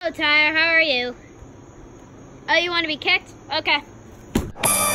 Tyre, how are you? Oh, you want to be kicked? Okay.